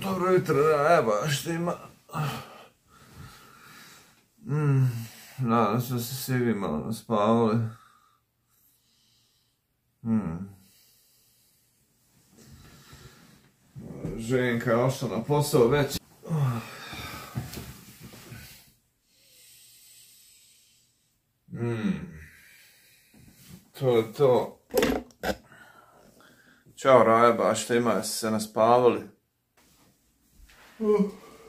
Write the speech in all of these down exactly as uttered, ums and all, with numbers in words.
Dobro jutro, Raja štima. Mm, nadam se da se svi vi malo naspavali. Mm. Ženka je ošla na posao već. Mm. To je to. Ćao Raja, baš štima, jeste se naspavali? Uh.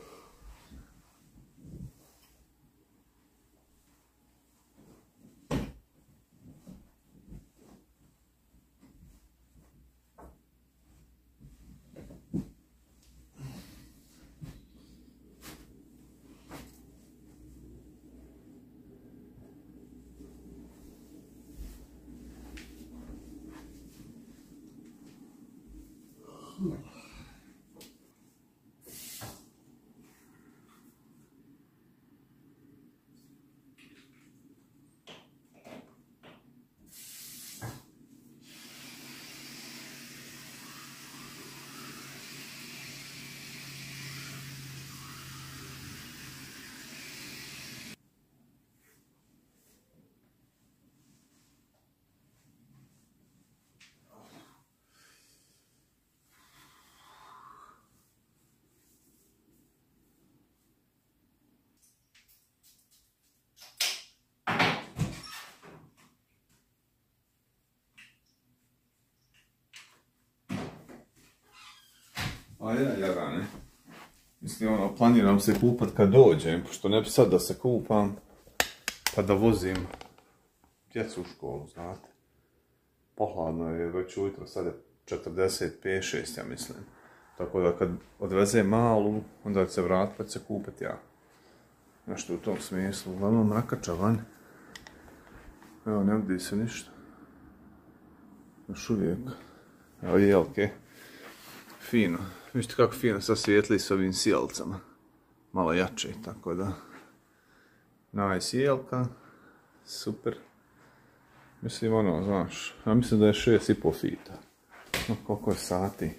A ja, jagane. Mislim, ono, planiram se kupat kad dođem, pošto ne bi sad da se kupam, pa da vozim djecu u školu, znate. Pohladno je već ujutro, sad je četrdeset pet šest, ja mislim. Tako da kad odvezem malu, onda će se vratiti pa će se kupati ja. Nešto u tom smislu, uglavnom mrakača van. Evo, ne vidi se ništa. Još uvijek. Evo jelke. Fino. Vidite kako fino sad svijetli s ovim sjelcama. Malo jače, tako da. Nice jelka. Super. Mislim ono, znaš, ja mislim da je šest i pol fita. No, koliko je sati?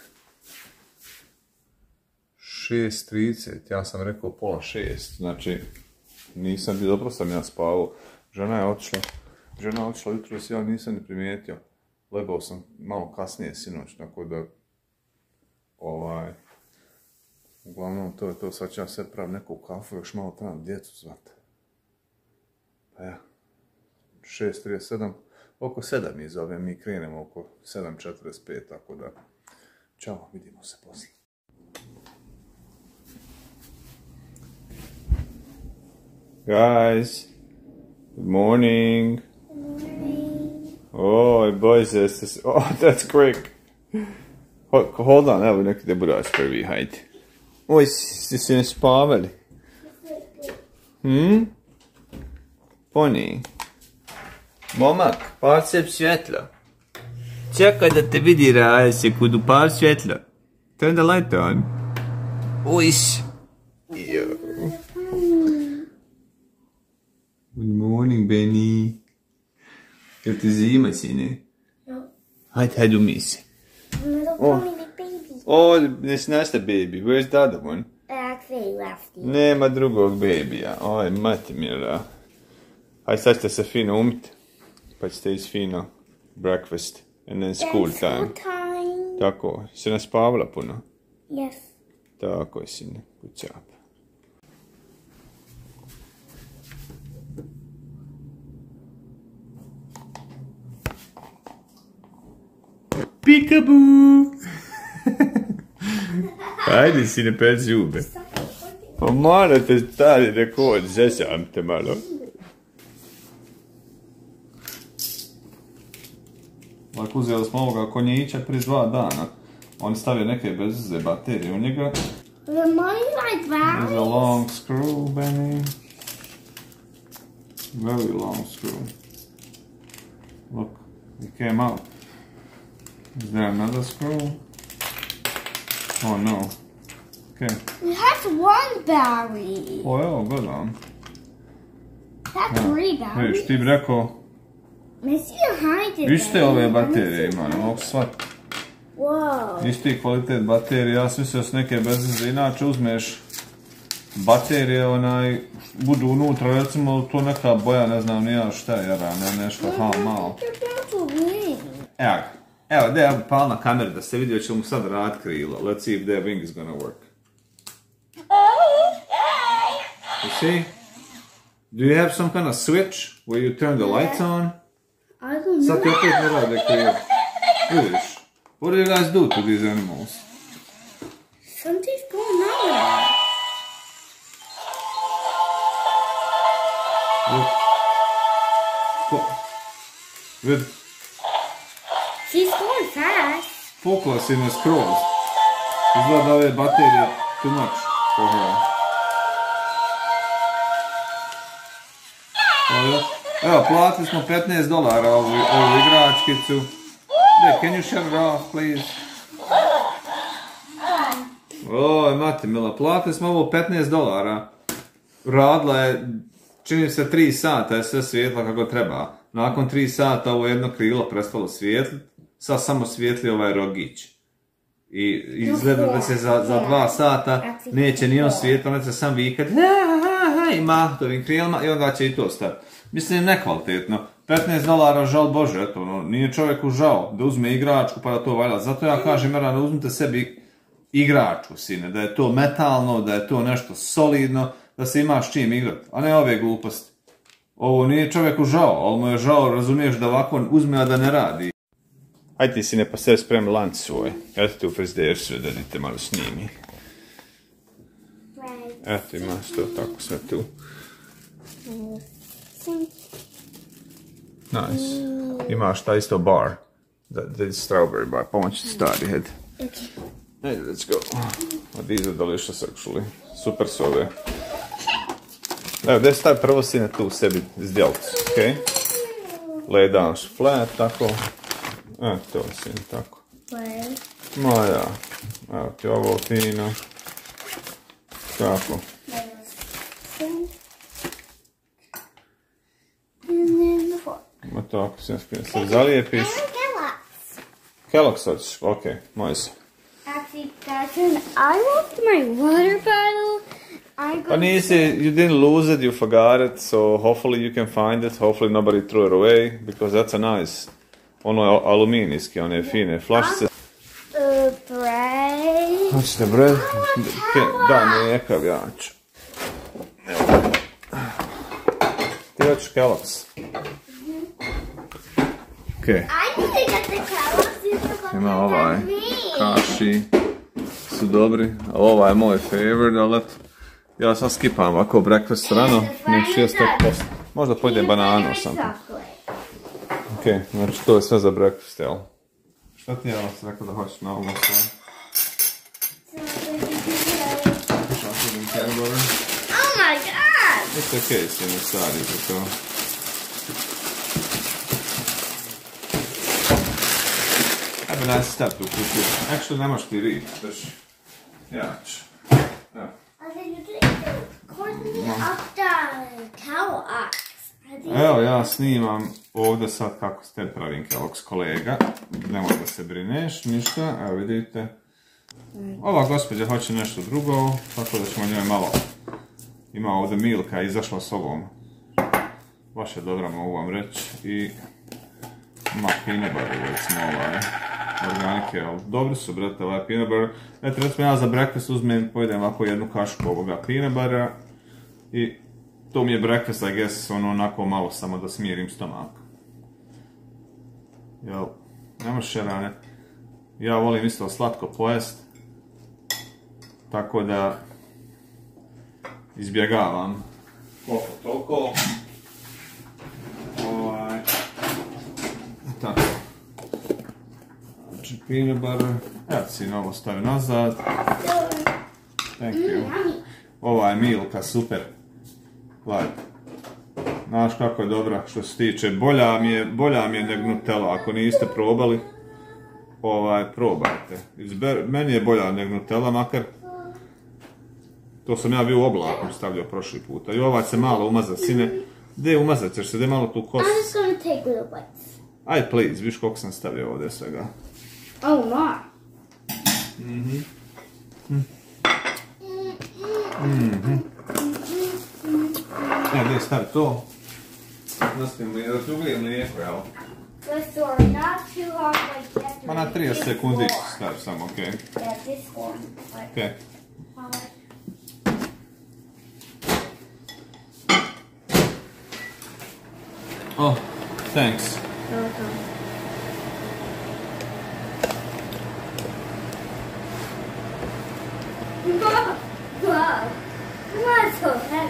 šest trideset, ja sam rekao pola šest, znači nisam, dobro sam ja spavao. Žena je otišla, žena je otišla jutros, ja nisam ni primijetio. Lebao sam malo kasnije sinoć, tako da ovaj, uglavnom to je to, sad ću ja sve pravim neku kafu, još malo trebam djecu zvati. Pa ja, šest trideset sedam, oko sedam mi zove, mi krenemo oko sedam četrdeset pet, tako da, čao, vidimo se poslije. Guys, good morning. Good morning. Oh, boys, this is, oh, that's quick. Hold, hold on, evo neki da budaš prvi, hajde. Oj, ste se ne spavali? Hm? Poni. Momak, pal se svjetlo. Čekaj da te vidi Raja sekundu, pal svjetlo. Turn the light on. Ojš. Good morning, Benny. Jel ti zima, sine? No. Hajde, hajde umij se. Little Oh. pony big baby. Oh, it's not the baby. Where's the other one? Actually left you. Nema drugog bebija. Oj, mati mila. Hajde, sad ćete se fino umiti. Pa ćete ići fino breakfast. And then school Then time. School time. Tako, si naspavala puno? Yes. Tako je, sine. Good job. Peekaboo! Ajde, sine, pet zube. Pa morate stari rekord, zesam te malo. Lako uzeli smo ovoga konjića prije dva dana. On stavio neke bezveze baterije u njega. The money like that. There's a long screw, Benny. Very long screw. Look, it came out. Is there another screw? Oh no. Okay. It has one battery. O, evo, gledam. That's three batteries. Vidiš, ti bi rekao, Missy hide it. viš te ove baterije ima, ne mogu shvatiti. Wow. Isti kvalitet baterije, ja smislio s neke bezveze, inače uzmeš baterije, onaj, budu unutra, recimo to neka boja, ne znam nija šta je, jara, ne, nešto, ha, malo. Evo ga, evo, da ja pal na kameru da se vidi, ćemo sad rad krilo. Let's see if their wing is gonna work. You see? Do you have some kind of switch where you turn the lights on? I don't Sad ti know. opet ne rade krilo. Vidiš? What do you guys do to these animals? Something's going on with her. Look. Po- Vid, She's going fast. pukla si na skroz. Izgleda da ove baterije too much for her. Evo, evo, platili smo petnaest dolara ovu, ovu igračkicu. Dej, can you shut it off, please? Oj, mati mila, platili smo ovo petnaest dolara. Radila je, čini se tri sata, je sve svijetla kako treba. Nakon tri sata ovo jedno krilo prestalo svijetlit, sad samo svijetli ovaj rogić. I izgleda da se za, za dva sata neće ni on svijetlo, neće sam vikat i mahtovim krilima i onda će i to stati. Mislim, nekvalitetno. petnaest dolara, žal Bože, eto, no, nije čovjeku žao da uzme igračku pa da to valja. Zato ja kažem, Merana, uzmite sebi igračku, sine, da je to metalno, da je to nešto solidno, da se imaš čim igrat, a ne ove gluposti. Ovo nije čovjeku žao, ali mu je žao, razumiješ, da ovako uzme, a da ne radi. Ajde ti, sine, pa sve spremi lanc svoj. Eto ti u frižideru sve, da dite malo snimi. Eto imaš to tako sve tu. Nice. Imaš taj isto bar. That, that is strawberry bar. Pomoći ti stari head. Hey, let's go. Oh, these are delicious actually. Super su ove. Evo, gdje stavi prvo sine tu sebi zdjelcu, ok? Lay down flat, tako. E, to sine, tako. Ma ja. Evo ti ovo fino. Tako. Ma tako, sine, se zalijepiš. Kellogg's hoćeš, ok, može se. Actually, Catherine, I lost my water bottle. I Pa nisi, you didn't lose it, you forgot it, so hopefully you can find it, hopefully nobody threw it away, because that's a nice, ono je aluminijski, one fine flašice. Uh, bread. Hoćete bread? Da, nijekav ja ću. Ti hoćeš Kellogg's? Ok. I need to get the Kellogg's. Ima ovaj, kaši su dobri, ali ovaj je moj favorite, ali eto, ja sad skipam ovako breakfast rano, neću jest tek poslije. Možda pojedem bananu sam. Ok, znači to je sve za breakfast, jel? Šta ti je ovo si rekao da hoćeš na ovom sve? Chocolate peanut butter? Oh my god! It's ok, sine, stari za to. Have a nice step to cook it. Actually, ne možeš ti riti, daš. Ja ću. Evo. Evo, ja snimam ovdje sad kako ste pravim Kellogg's, kolega. Nemoj da se brineš, ništa. Evo vidite. Ova gospođa hoće nešto drugo, tako da ćemo njoj malo... Ima ovdje Milka, izašla s ovom. Baš je dobra, mogu vam reći. I... Ima peanut butter, recimo ovaj. Organike, ali dobri su, brate, ovaj peanut butter. Eto, recimo ja za breakfast uzmem, pojedem ovako jednu kašku ovoga peanut buttera. I... To mi je breakfast, I guess, ono onako malo samo da smirim stomak. Jel, nema šerane. Ja volim isto slatko pojest. Tako da izbjegavam koliko toliko. Ovaj. Tako. Znači peanut butter. Ja si novo stavim nazad. Thank you. Ova je Milka, super. Gledajte, znaš kako je dobra što se tiče, bolja mi je, bolja mi je nego Nutella, ako niste probali, ovaj, probajte. Izber, meni je bolja nego Nutella, makar, to sam ja bio u oblakom stavljao prošli puta, i ovaj se malo umaza, sine, gdje umazat ćeš se, gdje malo tu kosu. I'm just gonna take little bites. Aj, please, viš koliko sam stavio ovdje svega. Oh my. Mhm. Mhm. E, gdje stavi to? Nastavimo je da drugi mlijeko, jel? Let's store not too long like yesterday. Ma na trideset This sekundi one. stavi samo, okej. Okay. Yeah, this one. Like, Okay. how much? Oh, thanks. Okay. Wow. Wow. What's so heavy?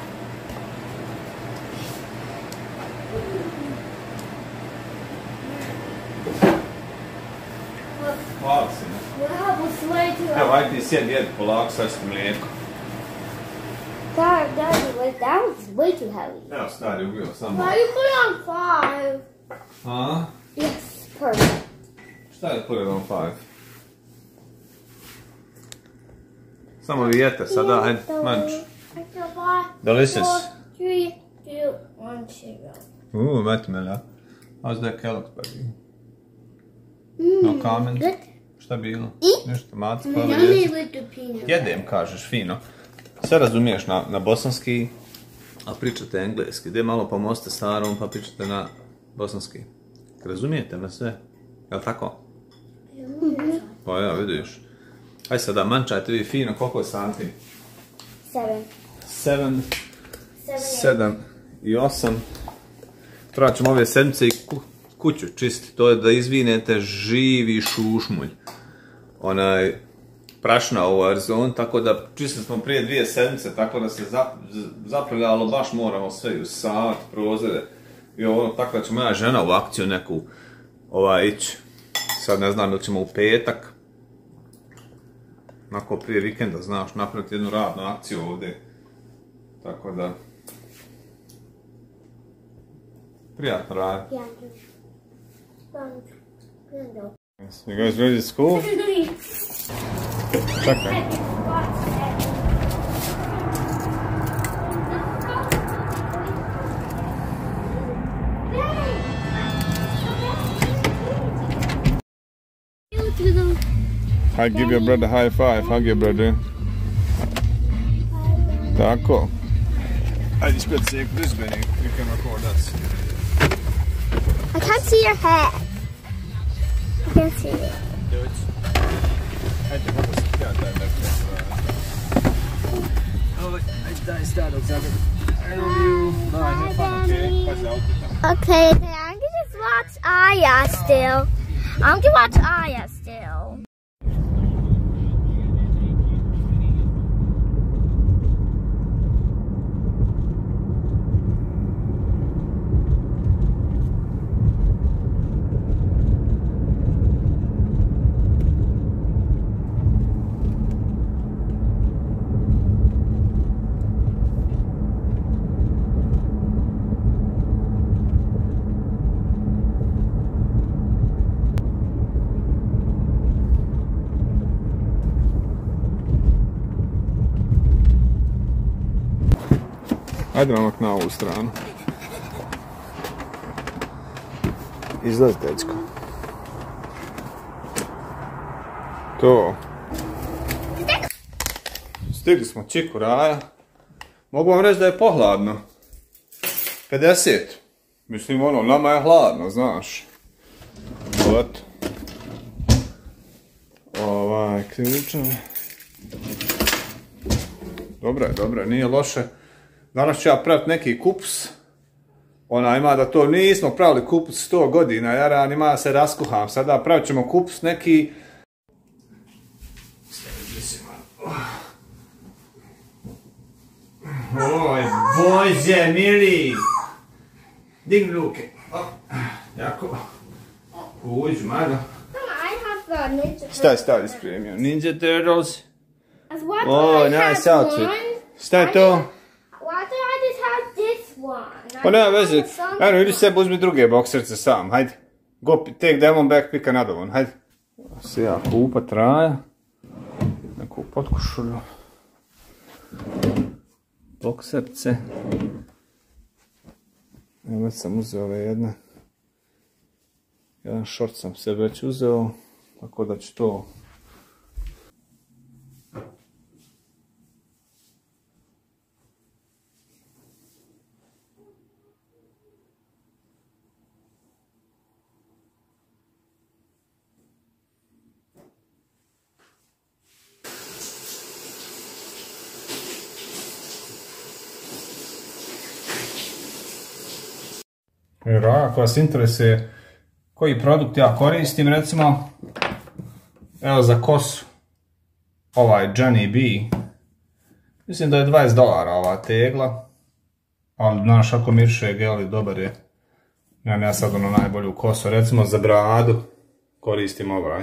Hvala sine. Wow, it's way too Evo, heavy. ajde ti sjedi, jedi polako, sad ćete mlijeko. Dad, Daddy, like, that was way too heavy. Evo, stari ubio samo. Why you put it on five? A? Yes, perfect. Šta je put it on five? Samo vi jete sada, ajde, manč. Delicious. Four, three, two, one, zero. Ooh, watermelon. How's that Kellogg's, baby? Mm, No comments? good. Šta bilo? I? Nešto maca, pa Yummy jesi. with the peanut. Jedem, kažeš, fino. Sve razumiješ na, na bosanski, a pričate engleski. Gdje malo pomozite starom, pa pričate na bosanski. Razumijete me sve? Jel' tako? Mm-hmm. Pa ja, vidiš. Aj sada, mančajte vi fino, koliko je santi? Seven. Sedam, Seven, eight. sedam i osam. Trebat ćemo ove sedmice i ku, kuću čistiti. To je da izvinete živi šušmulj. Onaj prašna u Arizoni, tako da čistili smo prije dvije sedmice, tako da se zaprljalo, baš moramo sve u sat, prozore. I ovo, tako da će moja žena u akciju neku ovaj, ići. Sad ne znam da ćemo u petak, onako prije vikenda, znaš, napraviti jednu radnu akciju ovdje. Tako da... Prijatno radi. Yeah, just sponge. You guys ready to school? Čekaj. I give your brother high five. Hug your brother. Tako. Ajde spet se blizbeni. You can record us. I can't see your head. I can't see it. Ajde, kako se ja daj nekako. Oh, I, I started, Xavier. I love you. Bye. Have fun, okay? Pazi auto. Okay, then I'm gonna just watch Aya still. I'm gonna watch Aya still. Ajde namak na ovu stranu. Izlaz, dečko. To. Stigli smo Čiku Raja. Mogu vam reći da je pohladno. pedeset. Mislim, ono, nama je hladno, znaš. Eto. Ovaj, ključeve. Dobro je, dobro je, nije loše. Danas ću ja praviti neki kupus. Ona ima da to nismo pravili kupus sto godina, jaran ima da se raskuham. Sada pravit ćemo kupus neki... Oj, Bože, mili! Digni ruke. Jako. Uđi, malo. I have the Ninja Šta je stavi spremio? Ninja Turtles? As what O, I nice have outfit. one. Šta je to? Why did I just have this one? Pa I nema have veze. some- Eno, idi sebi uzmi druge bokserce sam, hajde. Go take them on back, pick another one, hajde. Se ja kupat Raja. Neku potkošulju. Bokserce. Evo već sam uzeo ove jedne. Jedan šort sam se već uzeo. Tako da će to... Jer ako vas interesuje koji produkt ja koristim, recimo, evo za kosu, ovaj Johnny B, mislim da je dvadeset dolara ova tegla, ali znaš ako miriše gel, dobar je, nemam ja sad ono najbolju kosu, recimo za bradu koristim ovaj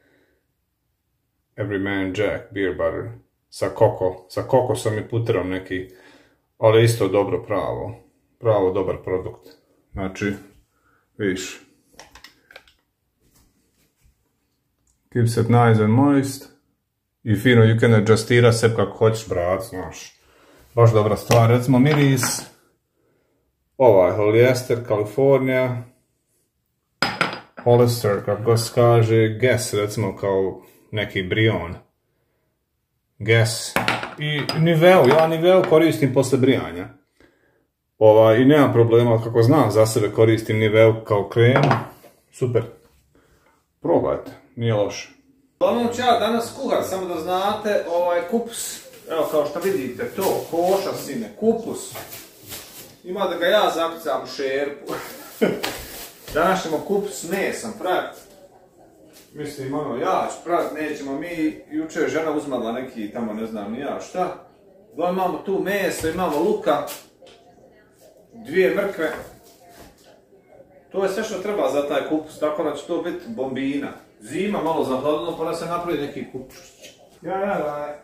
Every Man Jack Beer Butter sa koko, sa kokosom i puterom neki, ali isto dobro pravo, pravo dobar produkt. Znači, vidiš, keeps it nice and moist i fino, you can adjustira se kako hoćeš brad, znaš, baš dobra stvar. Recimo miris, ovaj Hollister, California, Hollister, kako god se kaže, Guess, recimo kao neki Brion, Guess, i Niveu, ja Niveu koristim posle brijanja. Ovaj, i nemam problema, kako znam, za sebe koristim Niveu kao krem, super, probajte, nije loše. Uglavnom ću ja danas kuhati, samo da znate, ovaj kupus, evo kao što vidite, to, koša sine, kupus, ima da ga ja zakucam u šerpu. Danas ćemo kupus s mesom praviti, mislim, ono, ja ću praviti, nećemo mi, jučer je žena uzmala neki, tamo ne znam ni ja šta, uglavnom imamo tu meso, imamo luka, dvije mrkve, to je sve što treba za taj kupus, tako da će to biti bombina. Zima malo zahladno, pa da se napravi neki kupus. Ja, ja, ja.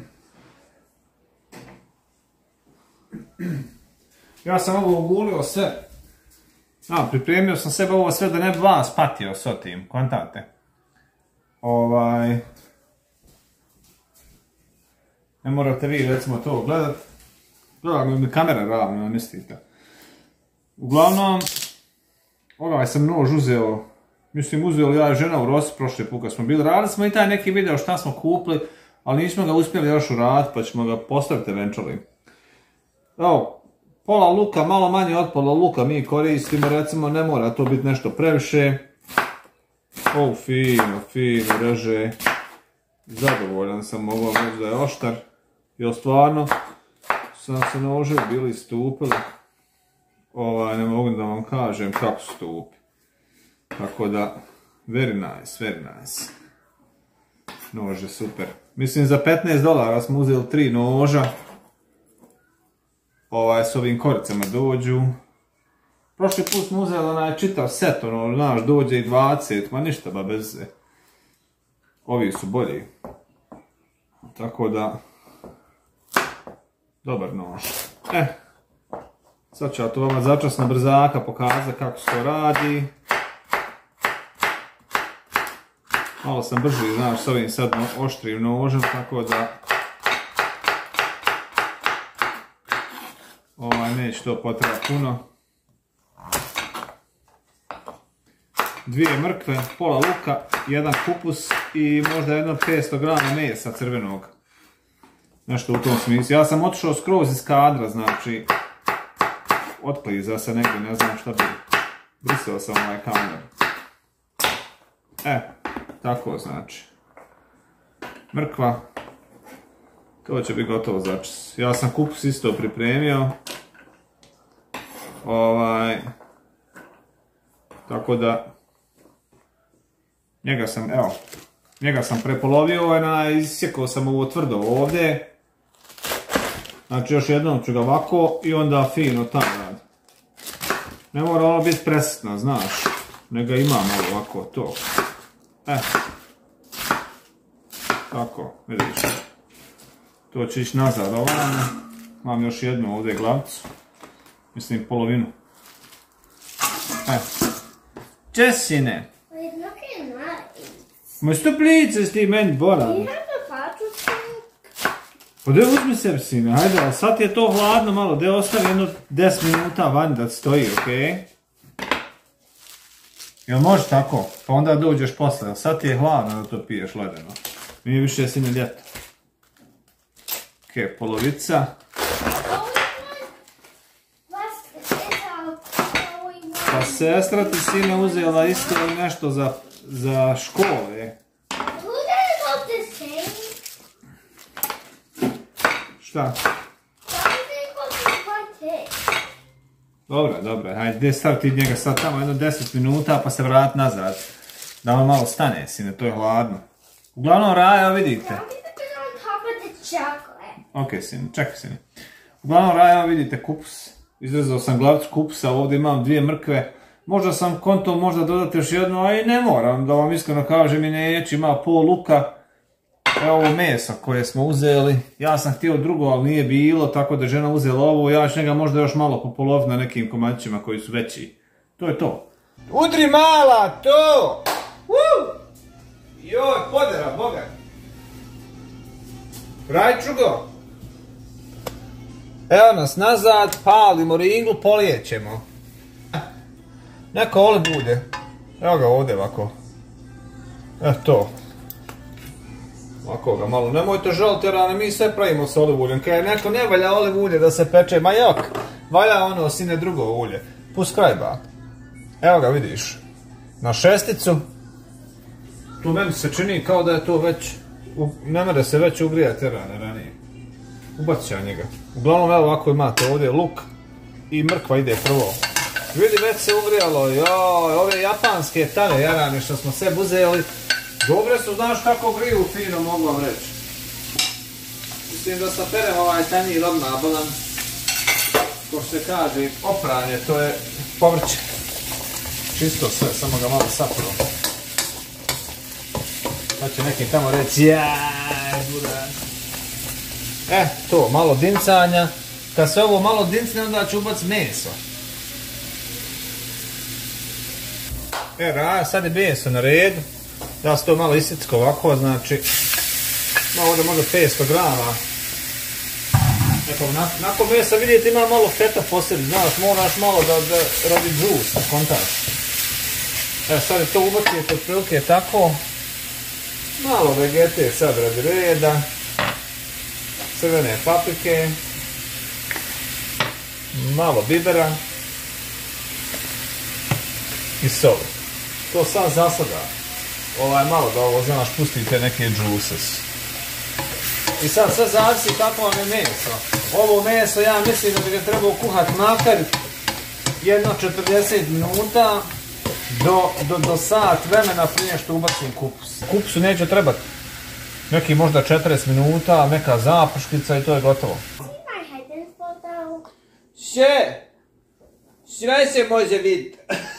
Ja sam ovo ugulio sve. A, pripremio sam sebe ovo sve da ne bi vas patio s otim, kontate. Ovaj... Ne morate vi recimo to gledat. Gledam mi kamera ravno, mislite. Uglavnom, ovaj sam nož uzeo, mislim uzeo ja i žena u Rosi prošli put kad smo bili, radili smo i taj neki video šta smo kupili, ali nismo ga uspjeli još uraditi pa ćemo ga postaviti eventually. Evo, pola luka, malo manje od pola luka mi koristimo, recimo ne mora to biti nešto previše. O, fino, fino reže, zadovoljan sam, mogu vam reći da je oštar, jer stvarno sam se nože bili stupili. Ovaj, ne mogu da vam kažem kako stupi. Tako da, very nice, very nice. Nož je super. Mislim, za petnaest dolara smo uzeli tri noža. Ovaj, s ovim koricama dođu. Prošli put smo uzeli onaj čitav set, ono, znaš, dođe i dvadeset, ma ništa, ba bez... Ovi su bolji. Tako da... Dobar nož. Eh. Sad ću ja to vama začasno brzaka pokazati kako se to radi. Malo sam brži, znaš, s ovim sad oštrim nožem, tako da... Ovaj, neće to potrebati puno. Dvije mrkve, pola luka, jedan kupus i možda jedno petsto grama mesa crvenog. Nešto u tom smislu. Ja sam otišao skroz iz kadra, znači... Otklizao se negdje, ne znam šta bi... Brisao sam ovaj kamer. E, tako znači. Mrkva. To će biti gotovo začas. Ja sam kupus isto pripremio. Ovaj... Tako da... Njega sam, evo... Njega sam prepolovio, isjekao sam ovo tvrdo ovdje. Znači još jednom ću ga ovako i onda fino tam radi. Ne mora ovo biti presitno, znaš. Nego imam ovo ovako, to. E. Tako, vidiš. To će ići nazad ovamo. Imam još jednu ovdje glavicu. Mislim polovinu. E. Česine. Ma što plice s ti meni boravi? Pa gdje uzmi sebi sine, hajde, ali sad je to hladno malo, gdje ostavi jedno deset minuta vani da stoji, okej? Jel može tako? Pa onda dođeš posle, sad ti je hladno da to piješ ledeno. Nije više sine ljeto. Ok, polovica. Pa sestra ti sine uzela isto nešto za, za škole. Šta? Dobro, dobro, hajde, gdje stav ti njega sad tamo jedno deset minuta pa se vrati nazad. Da on malo stane, sine, to je hladno. Uglavnom Raja, vidite. Ok, sine, čekaj sine. Uglavnom Raja, vidite kupus. Izrezao sam glavicu kupusa, ovdje imam dvije mrkve. Možda sam konto možda dodati još jednu, a i ne moram, da vam iskreno kažem i neću, ima pol luka. Evo ovo meso koje smo uzeli, ja sam htio drugo, ali nije bilo, tako da je žena uzela ovo, ja ću njega možda još malo popoloviti na nekim komadićima koji su veći. To je to. Udri mala, to! Woo! Joj, podera, boga! Rajčugo! Evo nas nazad, palimo ringlu, polijećemo. Neka ovdje bude. Evo ga ovdje ovako. Evo to. Ovako ga malo, nemojte žaliti jer mi sve pravimo s oliv uljem. Kaj neko ne valja oliv ulje da se peče, ma jok, valja ono sine drugo ulje. Pust kraj ba. Evo ga vidiš. Na šesticu. Tu meni se čini kao da je to već, ne mere se već ugrijati rane ranije. Ubacit ću ja njega. Uglavnom evo ovako imate ovdje luk i mrkva ide prvo. Vidi već se ugrijalo, joj, ove japanske tane jarane što smo sve uzeli. Dobre su, znaš kako griju fino, mogu vam reći. Mislim da saperem ovaj tanjir odmah, bolan, ko se kaže, opranje, to je povrće. Čisto sve, samo ga malo sapro. Sad će neki tamo reći, jaj, budan. E, to, malo dincanja. Kad se ovo malo dincne, onda ću ubaciti meso. E, Raja, sad je meso na redu. Ja sam to malo isicko ovako, znači, malo ovdje možda petsto grama. Eto, nakon mesa vidite ima malo feta posebno, znaš, moraš malo da, da radi džus, kontaš. Evo, sad je to ubacite otprilike tako. Malo vegete sad radi reda. Crvene paprike. Malo bibera. I soli. To sad zasada. Ovaj malo da ovo, znaš, pustite neke džuses. I sad sve zavisi kako vam je meso. Ovo meso ja mislim da bi ga trebao kuhati makar jedno četrdeset minuta do, do, do sat vremena prije što ubacim kupus. Kupusu neće trebati neki možda četrdeset minuta, neka zaprškica i to je gotovo. Sve! Sve se može vidjeti.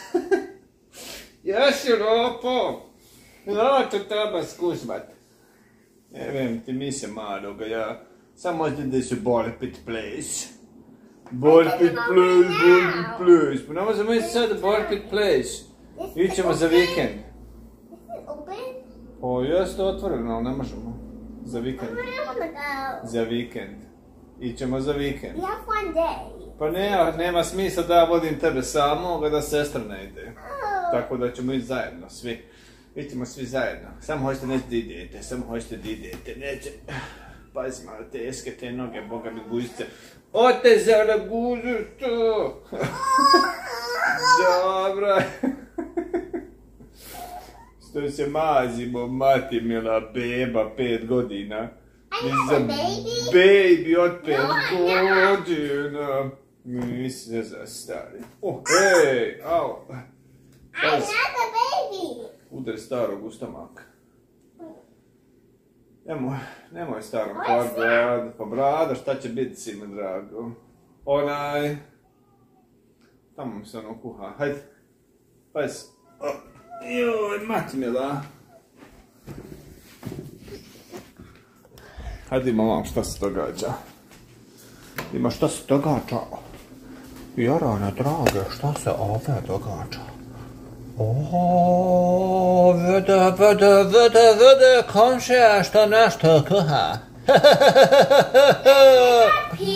Ja si ropo. No, to treba skušmat. Ne vem, ti mi se maloga, ja samo da se borpit place. Borpit place, borpit place. Pa ne možemo ići sad borpit place. Ićemo za vikend. O, jeste otvoreno, ali ne možemo. Za vikend. Za vikend. Ićemo za vikend. Pa ne, nema smisla da ja vodim tebe samoga, da sestra ne ide. Tako da ćemo ići zajedno, svi. Idemo svi zajedno. Samo hoćete neće da idete, samo hoćete da idete, neće. Pazi malo teske te noge, boga mi guzice. Ote zara guzicu! Dobro. Što se mazimo, mati mila beba, pet godina. I'm a baby? Baby od pet godina. Mi se zastari. Oh, hej, au. I'm not a baby. Udar starog u stomak. Nemoj, nemoj starog, pa brada, pa brada, šta će biti sine drago? Onaj... Tamo mi se ono kuha, hajde. Pazi. Joj, mati mila. Hajde ima vam šta se događa. Ima šta se događa. Jarane drage, šta se ovdje događa? Oooo, vede, vede, vede, vede, komšija što nešto kuha.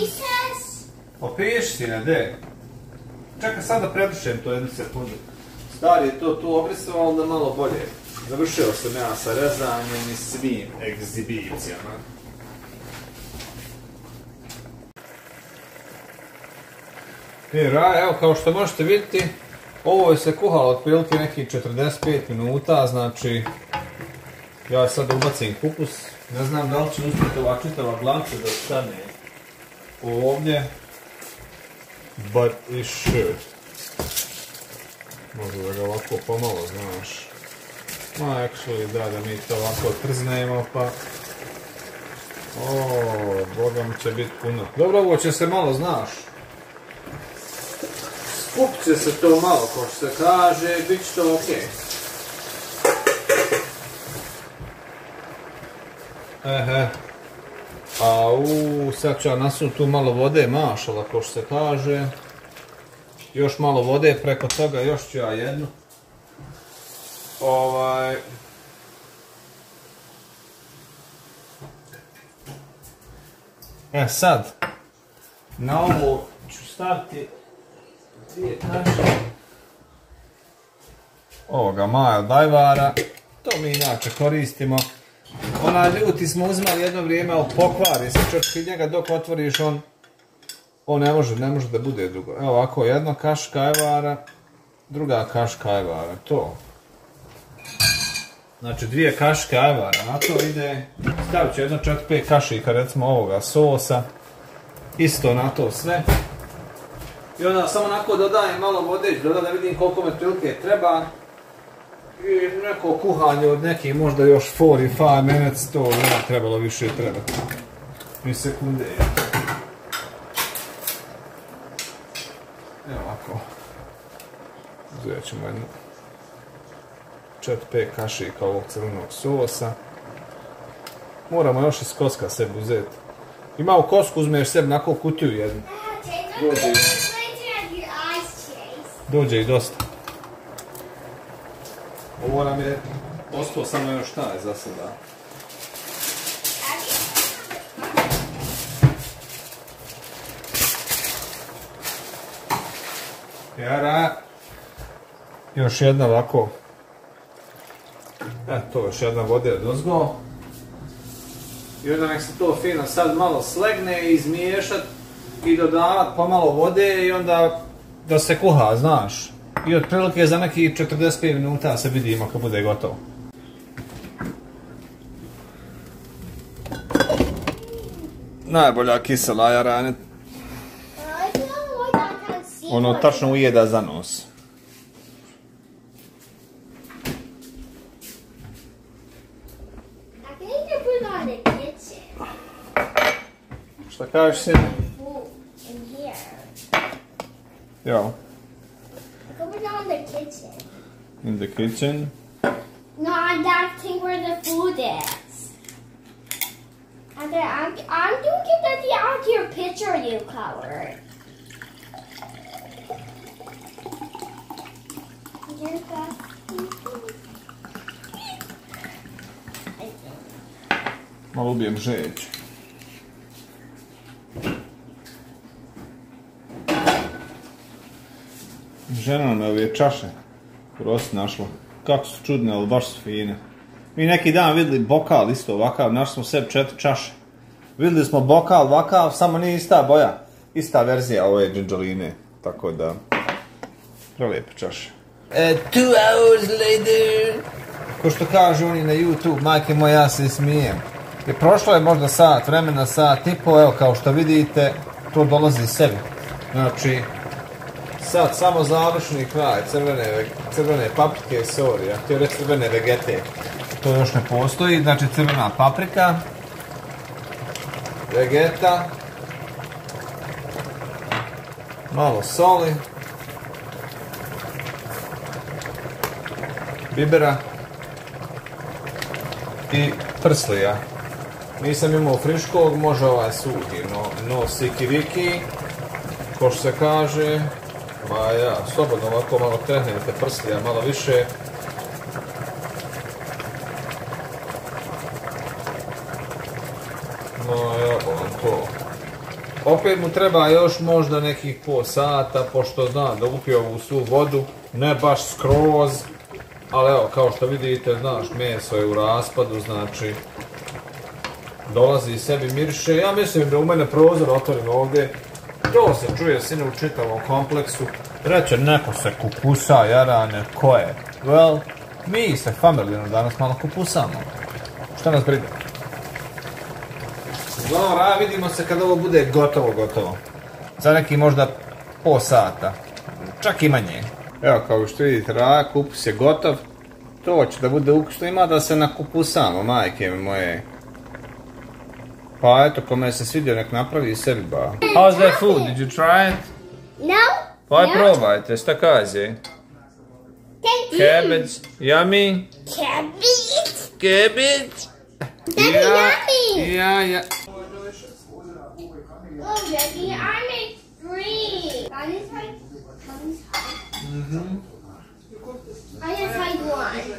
Pieces? Opiši si, ne, de. Čekaj sad da predušem to jednu sekundu. Stari je to tu obrisao, onda malo bolje. Završio sam ja sa rezanjem i svim egzibicijama. I raj, evo kao što možete vidjeti, ovo je se kuhalo otprilike nekih četrdeset pet minuta, znači ja sad ubacim kupus, ne znam da li će uspjeti ova čitava glanca da stane ovdje, but it should. Možda da ga ovako pomalo, znaš. Ma, actually, da, da mi to ovako trznemo, pa... Ooo, boga mi će biti puno. Dobro, ovo će se malo, znaš. Skupit će se to malo, ko što se kaže, bit će to okej. Ehe. A u, sad ću ja nasuti tu malo vode, mašala, ko što se kaže. Još malo vode, preko toga još ću ja jednu. Ovaj... E sad, na ovo ću staviti dvije kaše ovoga Mild Ajvara, to mi inače koristimo. Onaj ljuti smo uzmali jedno vrijeme, ali pokvari se čak i njega dok otvoriš on, on ne može, ne može da bude drugo. Evo ovako, jedna kaška Ajvara, druga kaška Ajvara, to. Znači dvije kaške Ajvara, na to ide, stavit ću jedno četiri pet kašika recimo ovoga sosa, isto na to sve. I onda samo onako dodajem malo vode, dodam da vidim koliko me prilike treba. I neko kuhanje od nekih možda još četrdeset pet minutes, to ne trebalo više trebati. Ni sekunde. Evo ovako. Uzet ćemo jedno četiri pet kašika ovog crvenog sosa. Moramo još iz koska sebi uzeti. Ima u kosku, uzmeš sebi onako kutiju jednu. Dođe, dođe i dosta. Ovo nam je ostao samo još taj za sada. Jara. Još jedna ovako. Eto, još jedna vode odozgo. I onda nek se to fino sad malo slegne, izmiješat i dodavat pomalo vode i onda da se kuha, znaš. I otprilike za nekih četrdeset pet minuta se vidimo kad bude gotovo. Najbolja kisela jarane. Ono tačno ujeda za nos. Šta kažeš si? Jo. Put it on the kitchen. In the kitchen? No, on that thing where the food is. And then I'm, I'm doing it the out your picture you colored. You're fast. Malo ubijem žeđ. Žena nam je ove čaše Rosi našla. Kako su čudne, ali baš su fine. Mi neki dan vidjeli bokal isto ovakav, našli smo sebi četiri čaše. Vidjeli smo bokal ovakav, samo nije ista boja. Ista verzija ove džinđaline. Tako da, prelijepe čaše. Uh, two hours later. Ko što kažu oni na YouTube, majke moje, ja se smijem. I prošlo je možda sat vremena, sat i po, evo kao što vidite, to dolazi sebi. Znači, sad samo završni kraj crvene, crvene paprike, sorry, a htio reći crvene vegete. To još ne postoji, znači crvena paprika, vegeta, malo soli, bibera i prslija. Nisam imao friškog, može ovaj suhi, no, no siki viki, ko što se kaže. Ma ja, slobodno ovako malo trehnete prslija, malo više. No ja, bolam to. opet mu treba još možda nekih pol sata, pošto zna da upije ovu svu vodu, ne baš skroz, ali evo, kao što vidite, znaš, meso je u raspadu, znači, dolazi sebi miriše. Ja mislim da u mene prozor otvorim ovdje, to se čuje sine u čitavom kompleksu. Reće, neko se kupusa, jarane, ko je? Well, mi se familijno danas malo kupusamo. Šta nas briga? Uglavnom, Raja, vidimo se kad ovo bude gotovo, gotovo. Za neki možda pol sata. Čak i manje. Evo, kao što vidite, Raja, kupus je gotov. To će da bude ukusno, ima da se nakupusamo, majke mi moje. Pa eto, kome se svidio, nek napravi i sebi ba. How's that food? Did you try it? No. Pa no. probajte, šta kaže? Thank you. Cabbage, yummy? Cabbage. Cabbage? That's yummy. Yeah, yeah. Oh, Jackie, I made three. I just like, Mm-hmm. I just like one.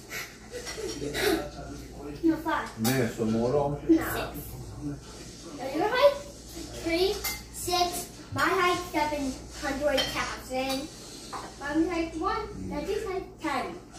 No, five. Meso morom. No. So your height, three, six. My height, seven hundred thousand. My height, one. That's just like ten.